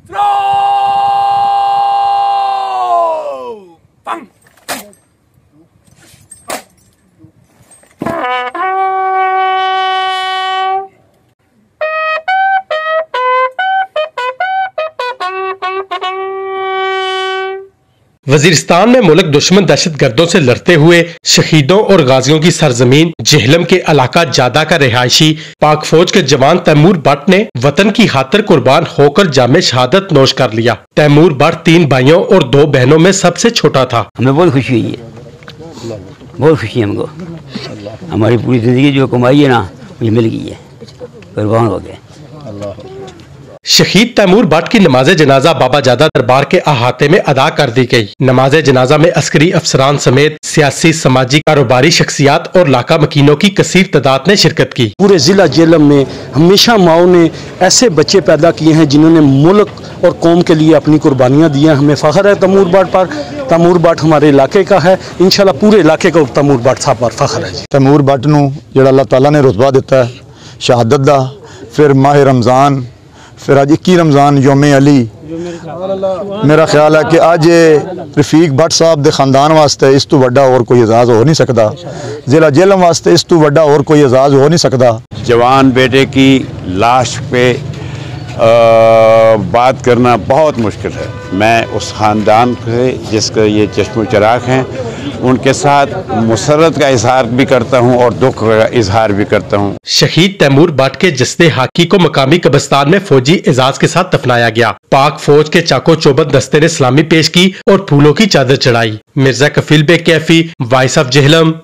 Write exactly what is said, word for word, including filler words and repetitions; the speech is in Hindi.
वजीरिस्तान में मुल्क दुश्मन दहशत गर्दों से लड़ते हुए शहीदों और गाजियों की सरजमीन जेहलम के इलाका जादा का रिहायशी पाक फौज के जवान तैमूर भट्ट ने वतन की खातिर कुर्बान होकर जामे शहादत नोश कर लिया। तैमूर भट्ट तीन भाइयों और दो बहनों में सबसे छोटा था। हमें बहुत खुशी हुई है, बहुत खुशी है हमको। हमारी पूरी जिंदगी जो कमाई है ना वो मिल गई है, कुर्बान हो गए। शहीद तैमूर भट्ट की नमाज जनाजा बाबा जादा दरबार के अहाते में अदा कर दी गई। नमाज जनाजा में अस्करी अफसरान समेत सियासी, समाजी, कारोबारी शख्सियात और लाका मकीनों की कसीर तादाद ने शिरकत की। पूरे जिला जेहलम में हमेशा माओ ने ऐसे बच्चे पैदा किए हैं जिन्होंने मुल्क और कौम के लिए अपनी कुर्बानियाँ दी हैं। हमें फख्र है तैमूर भट्ट पर। तैमूर भट्ट हमारे इलाके का है, इंशाल्लाह पूरे इलाके को तैमूर भट्ट साहब पर फख्र है। तैमूर भट्ट नूं जिहड़ा अल्लाह ताला ने रुतबा दिता है शहादत दा, फिर माह रमज़ान, फिर अज इक्की रमज़ान योमे अली। मेरा ख्याल है कि अज रफीक भट्ट साहब के खानदान वास्ते इस तू वड्डा और कोई एजाज़ हो नहीं सकता। जिला जेहलम वास्ते इस तू वड्डा और कोई एजाज़ हो नहीं सकता। जवान बेटे की लाश पे आ, बात करना बहुत मुश्किल है। मैं उस ख़ानदान से जिसका ये चश्मो चराग हैं उनके साथ मुसर्रत का इजहार भी करता हूँ और दुख का इजहार भी करता हूँ। शहीद तैमूर भट्ट के जस्ते हाकी को मकामी कब्रिस्तान में फौजी एजाज के साथ दफनाया गया। पाक फौज के चाको चौबंद दस्ते ने सलामी पेश की और फूलों की चादर चढ़ाई। Mirza Kafeel Baig Kaifi, voice of Jhelum.